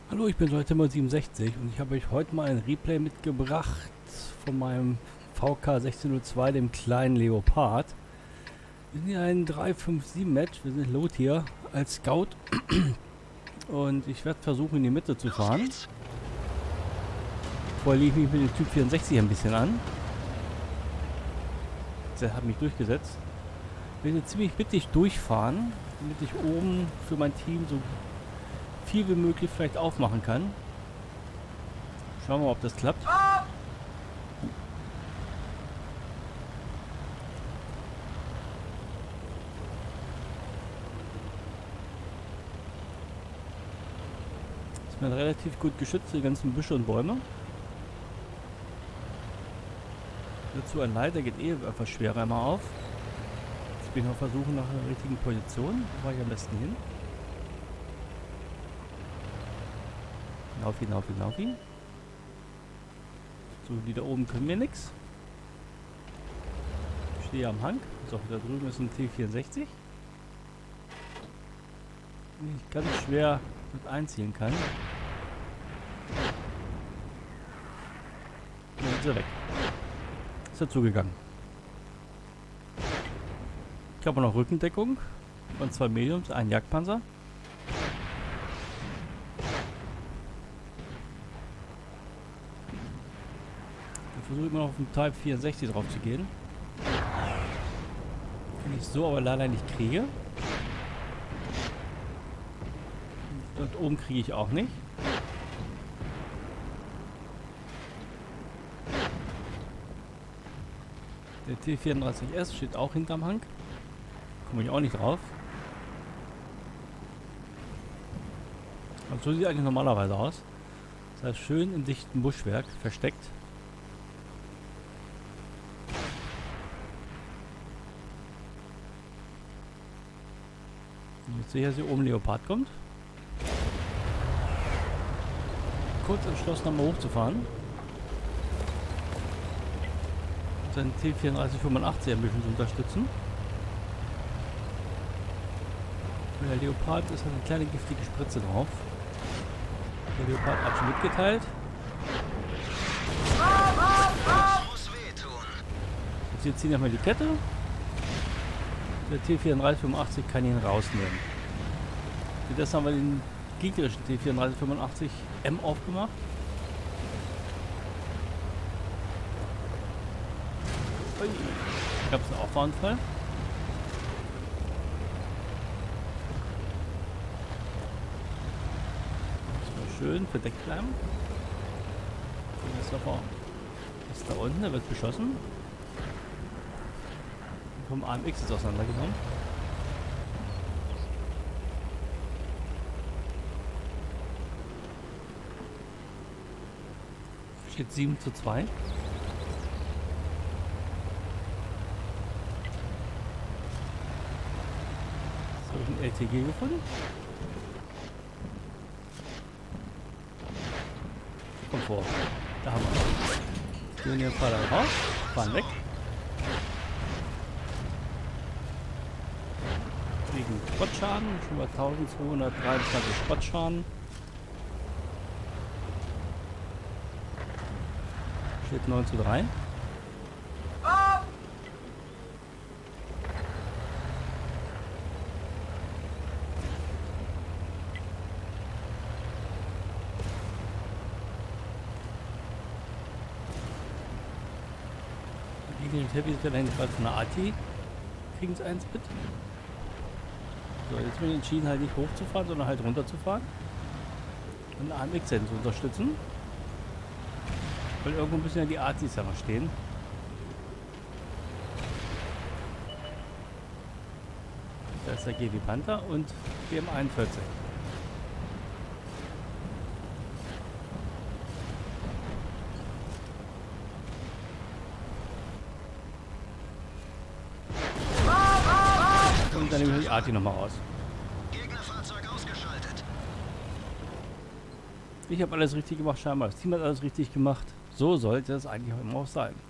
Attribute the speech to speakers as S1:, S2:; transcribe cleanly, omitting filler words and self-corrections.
S1: Hallo, ich bin Timmer67 und ich habe euch heute mal ein Replay mitgebracht von meinem VK 1602, dem kleinen Leopard. Wir sind hier ein 357-Match, wir sind Lot hier als Scout und ich werde versuchen in die Mitte zu fahren. Vorher lief ich mich mit dem Typ 64 ein bisschen an. Der hat mich durchgesetzt. Ich will jetzt ziemlich mittig durchfahren, damit ich oben für mein Team so viel wie möglich vielleicht aufmachen kann. Schauen wir mal, ob das klappt. Ist mir relativ gut geschützt, die ganzen Büsche und Bäume. Dazu ein Leiter geht eh etwas schwerer immer auf. Jetzt bin ich noch versuchen nach einer richtigen Position. Wo war ich am besten hin? Lauf ihn. So, die da oben können mir nichts. Ich stehe am Hang. So, da drüben ist ein T64. Den ich ganz schwer mit einziehen kann. Dann ist er weg. Ist er zugegangen. Ich habe noch Rückendeckung von 2 Mediums, ein Jagdpanzer. Ich versuche immer noch auf den Type 64 drauf zu gehen. Den ich so aber leider nicht kriege. Dort oben kriege ich auch nicht. Der T34S steht auch hinterm Hang. Komme ich auch nicht drauf. Also so sieht eigentlich normalerweise aus. Das heißt, schön im dichten Buschwerk versteckt. Jetzt sehe ich, dass hier oben Leopard kommt. Kurz entschlossen, nochmal hochzufahren. Seinen T3485 ein bisschen zu unterstützen. Der Leopard ist eine kleine giftige Spritze drauf. Der Leopard hat schon mitgeteilt. Jetzt ziehen wir mal die Kette. Der T3485 kann ihn rausnehmen. Für das haben wir den gegnerischen T3485 M aufgemacht. Ich habe einen Auffahrunfall. Schön verdeckt bleiben. Ist da unten, der wird beschossen. Vom AMX ist auseinandergenommen. Steht 7:2. Jetzt habe ich ein LTG gefunden. Komm vor. Da haben wir es. Gehen hier Fahrrad raus. Fahren weg. Kriegen Spottschaden. Schon mal 1223 Spottschaden. Steht 9:3. Die Heavy ist ja eigentlich gerade von der AT. Kriegen es 1 mit. So, jetzt bin ich entschieden, halt nicht hochzufahren, sondern halt runterzufahren. Und AMX zu unterstützen. Weil irgendwo müssen ja die ATs ja noch stehen. Da ist der GW Panther und BM41. Und dann nehme ich die AT nochmal raus.
S2: Gegnerfahrzeug ausgeschaltet.
S1: Ich habe alles richtig gemacht, scheinbar. Das Team hat alles richtig gemacht. So sollte es eigentlich auch immer auch sein.